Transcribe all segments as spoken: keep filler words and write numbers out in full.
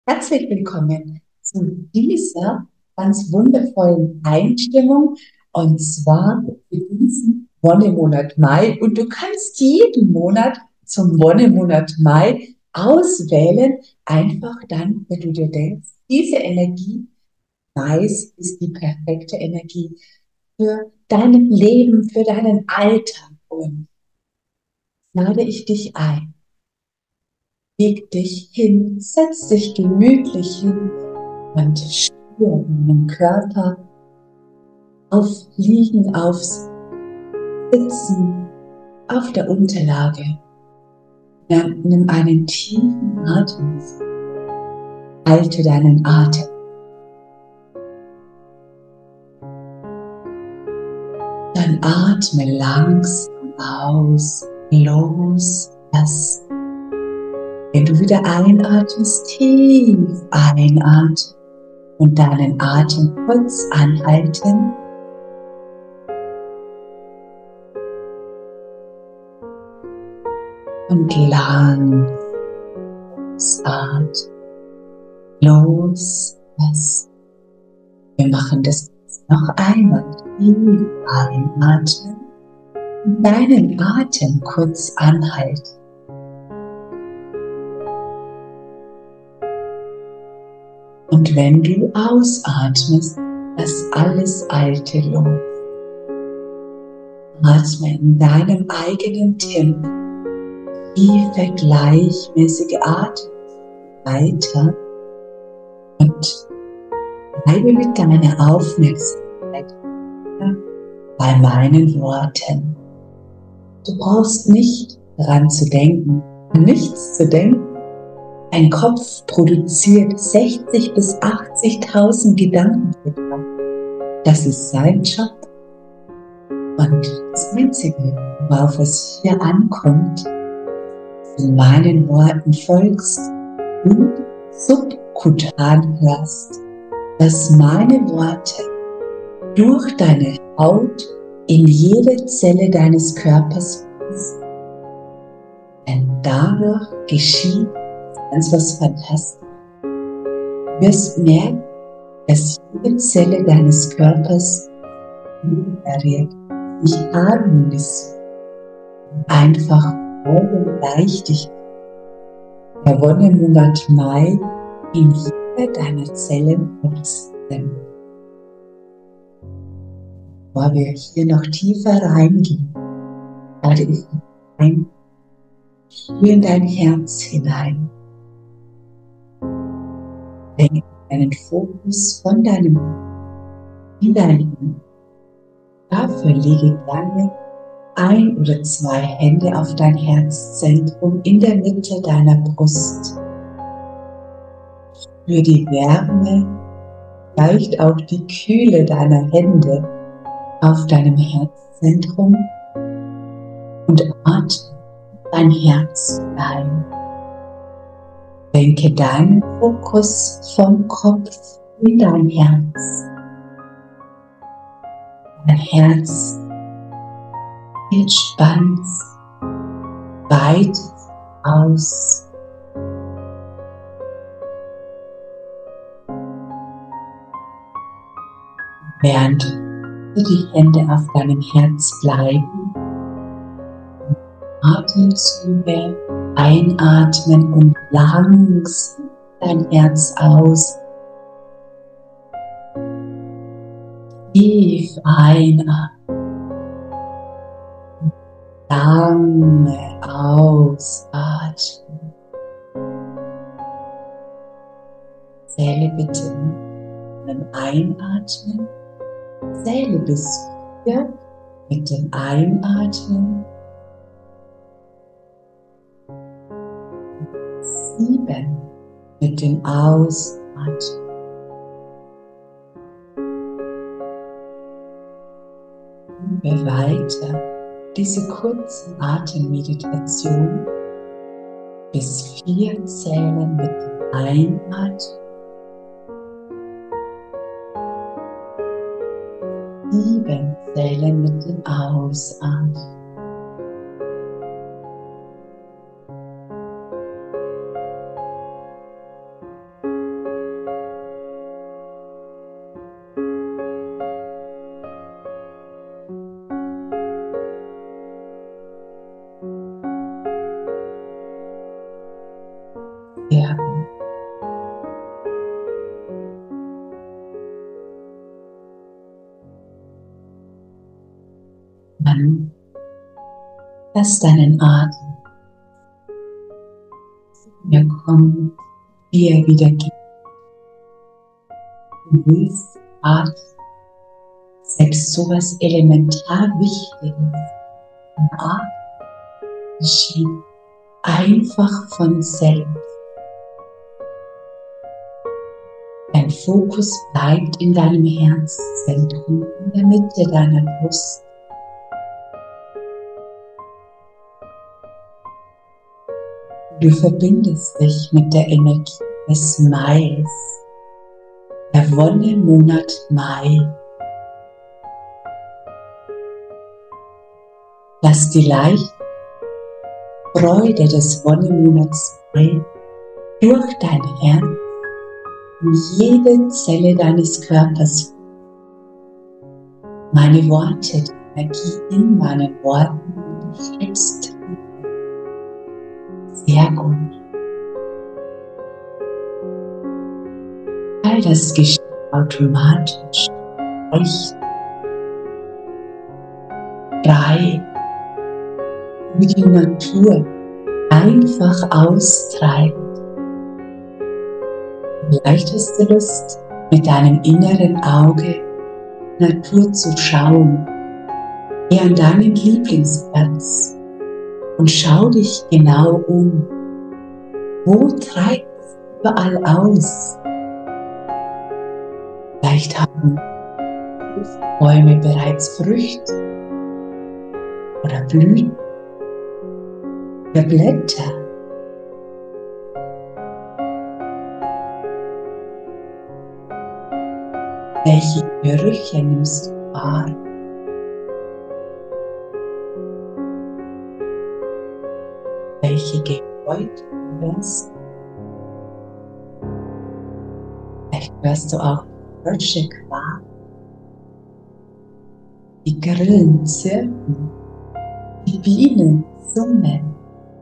Herzlich willkommen zu dieser ganz wundervollen Einstimmung und zwar für diesen Wonnemonat Mai. Und du kannst jeden Monat zum Wonnemonat Mai auswählen, einfach dann, wenn du dir denkst, diese Energie Mais ist die perfekte Energie für dein Leben, für deinen Alltag. Und lade ich dich ein. Leg dich hin, setz dich gemütlich hin und spüre deinen Körper auf Liegen, aufs Sitzen, auf der Unterlage. Ja, nimm einen tiefen Atem. Halte deinen Atem. Dann atme langsam aus, los, lass. Wenn du wieder einatmest, tief einatmen und deinen Atem kurz anhalten. Und lang ausatmen, loslassen. Wir machen das noch einmal. Tief einatmen und deinen Atem kurz anhalten. Und wenn du ausatmest, lass alles Alte los. Atme in deinem eigenen Tempo tiefe, gleichmäßige Atem weiter und bleibe mit deiner Aufmerksamkeit bei meinen Worten. Du brauchst nicht daran zu denken, an nichts zu denken. Dein Kopf produziert sechzigtausend bis achtzigtausend Gedanken pro Tag. Das ist sein Job. Und das Einzige, worauf es hier ankommt, wenn du meinen Worten folgst und subkutan hörst, dass meine Worte durch deine Haut in jede Zelle deines Körpers fließen. Denn dadurch geschieht ganz was Fantastisches. Du wirst merken, dass jede Zelle deines Körpers regeneriert, sich harmonisiert, einfach voll Leichtigkeit. Der Wonnemonat Mai in jeder deiner Zellen wächst. Bevor wir hier noch tiefer reingehen, lade ich dich ein, spür in dein Herz hinein. Lenke deinen Fokus von deinem in dein Mund. Dafür lege gerne ein oder zwei Hände auf dein Herzzentrum in der Mitte deiner Brust. Spür die Wärme, vielleicht auch die Kühle deiner Hände auf deinem Herzzentrum und atme dein Herz ein. Lenke deinen Fokus vom Kopf in dein Herz. Dein Herz entspannt, weitet aus. Während die Hände auf deinem Herz bleiben, Atemzüge einatmen und langsam dein Herz aus. Tief einatmen, lange ausatmen. Zähle bitte mit dem Einatmen. Zähle bis vier mit dem Einatmen. Sieben mit dem Ausatmen. Wir weiter diese kurze Atemmeditation bis vier zählen mit dem Einatmen. Sieben zählen mit dem Ausatmen. Dann lass deinen Atem zu mir kommen, wie er wieder geht. Du willst Atem, selbst so was elementar Wichtiges. Ein Atem geschieht einfach von selbst. Dein Fokus bleibt in deinem Herzzentrum, in der Mitte deiner Brust. Du verbindest dich mit der Energie des Mais, der Wonnemonat Mai. Lass die leichte Freude des Wonnemonats Mai durch dein Herz in jede Zelle deines Körpers. Meine Worte, die Energie in meinen Worten unterstützt. Sehr gut. All das geschieht automatisch, leicht, frei, wie die Natur einfach austreibt. Vielleicht hast du Lust, mit deinem inneren Auge Natur zu schauen, geh an deinen Lieblingsplatz und schau dich genau um. Wo treibt es überall aus? Vielleicht haben Bäume bereits Früchte oder Blüten oder Blätter. Welche Gerüche nimmst du wahr? Welche Geräusche hörst du? Vielleicht hörst du auch Frösche quaken, die Grillen zirpen, die Bienen summen.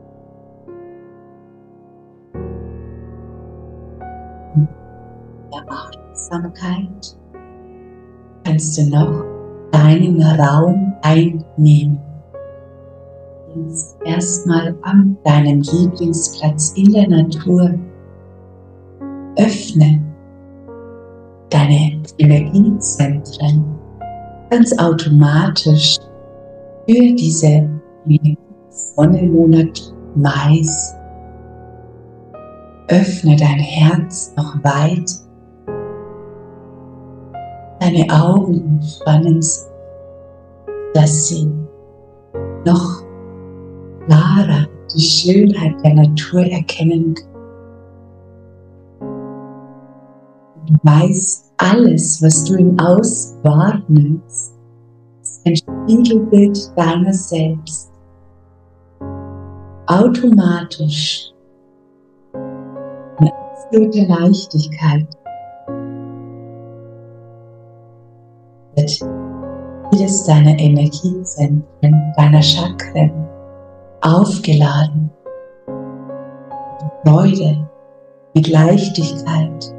In der Achtsamkeit kannst du noch deinen Raum einnehmen. Jetzt erstmal an deinem Lieblingsplatz in der Natur. Öffne deine Energiezentren ganz automatisch für diese Wonnemonat Mais. Öffne dein Herz noch weit. Deine Augen entspannen sich, dass sie noch klarer die Schönheit der Natur erkennen können. Du weißt, alles, was du im Außen wahrnimmst, ist ein Spiegelbild deiner selbst. Automatisch, in absoluter Leichtigkeit, wird jedes deiner Energiezentren, deiner Chakren aufgeladen mit Freude, mit Leichtigkeit,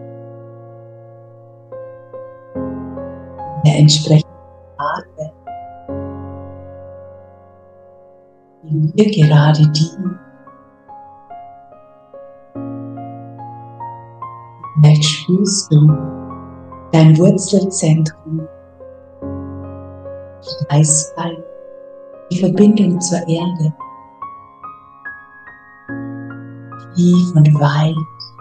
der entsprechenden Farbe, die dir gerade dienen. Vielleicht spürst du dein Wurzelzentrum, die Eisfall, die Verbindung zur Erde, tief und weit,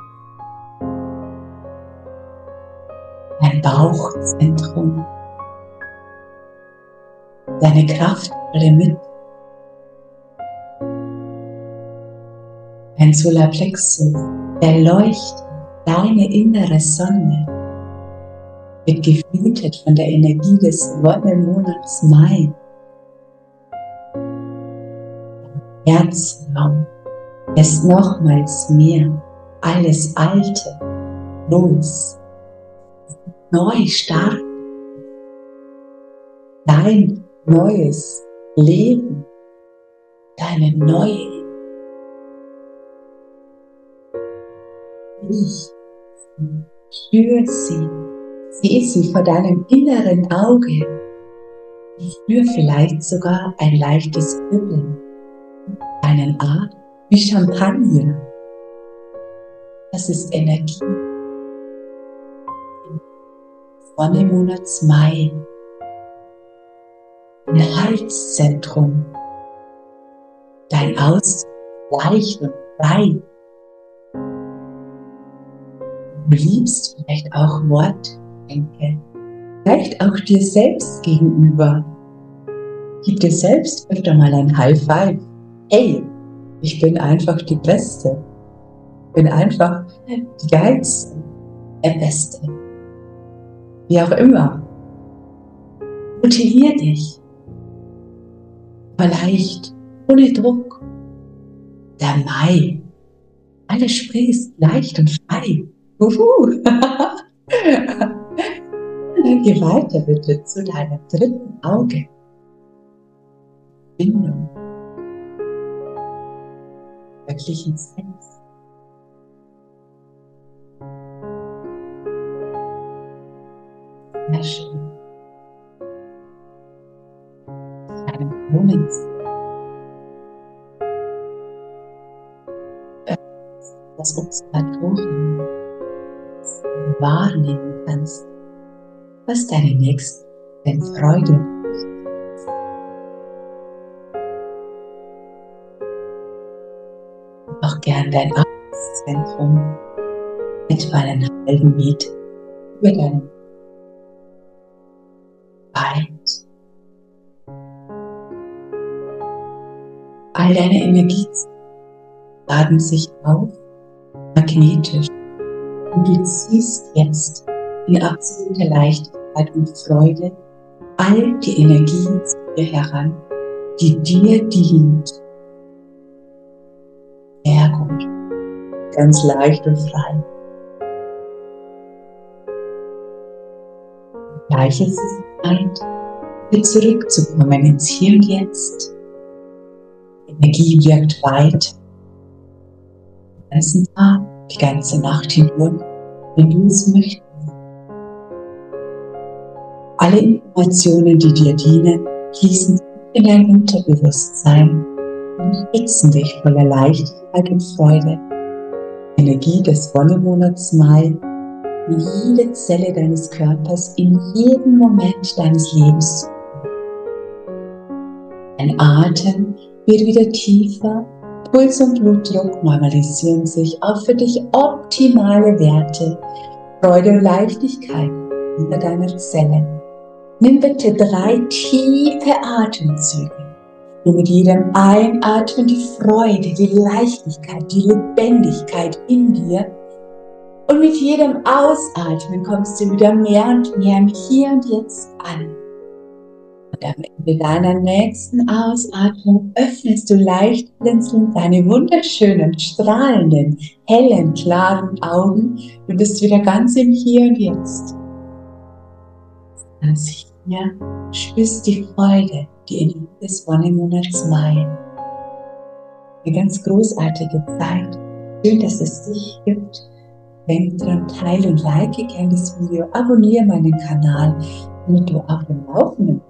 dein Bauchzentrum, deine kraftvolle Mitte, dein Solarplexus, der leuchtet, deine innere Sonne, wird geflutet von der Energie des Wonnemonats Mai. Herzraum lässt nochmals mehr alles Alte los, neu starten, dein neues Leben, deine neue Ich. Spür sie, sieh sie vor deinem inneren Auge, Spür vielleicht sogar ein leichtes Kribbeln, einen Atem wie Champagner. Das ist Energie im Wonnemonat Mai, ein Halszentrum, dein Ausdruck leicht und frei. Du liebst vielleicht auch Wortdenke, vielleicht auch dir selbst gegenüber. Gib dir selbst öfter mal ein High Five. Hey, ich bin einfach die Beste. Ich bin einfach die Geilste, der Beste. Wie auch immer. Motivier dich. Aber leicht, ohne Druck. Der Mai. Alles sprießt leicht und frei. Uhu. Geh weiter bitte zu deinem dritten Auge. Bindung. Wirklichen Selbst. Sehr schön. Deinem Moment. Das Observatorium, das du wahrnehmen kannst, was deine nächste Freude und auch gern dein Arbeitszentrum etwa einen halben Meter über deinem weit. All deine Energien laden sich auf, magnetisch, und du ziehst jetzt in absoluter Leichtigkeit und Freude all die Energien zu dir heran, die dir dient. Sehr gut, ganz leicht und frei. Gleich ist es Zeit, wieder zurückzukommen ins Hier und Jetzt. Die Energie wirkt weit, den ganzen Tag, die ganze Nacht hindurch, wenn du es möchtest. Alle Informationen, die dir dienen, fließen in dein Unterbewusstsein und schützen dich voller Leichtigkeit und Freude. Die Energie des Wonnemonats Mai in jede Zelle deines Körpers, in jedem Moment deines Lebens. Dein Atem wird wieder tiefer, Puls und Blutdruck normalisieren sich auf für dich optimale Werte, Freude und Leichtigkeit über deine Zellen. Nimm bitte drei tiefe Atemzüge. Und mit jedem Einatmen die Freude, die Leichtigkeit, die Lebendigkeit in dir. Und mit jedem Ausatmen kommst du wieder mehr und mehr im Hier und Jetzt an. Und am Ende deiner nächsten Ausatmung öffnest du leicht blinzelnd deine wunderschönen, strahlenden, hellen, klaren Augen. Du bist wieder ganz im Hier und Jetzt. Ganz hier spürst die Freude, die Energie des Wonnemonats Mai. Eine ganz großartige Zeit. Schön, dass es dich gibt. Denk dran, teile und like gerne das Video, abonniere meinen Kanal, damit du auf dem Laufenden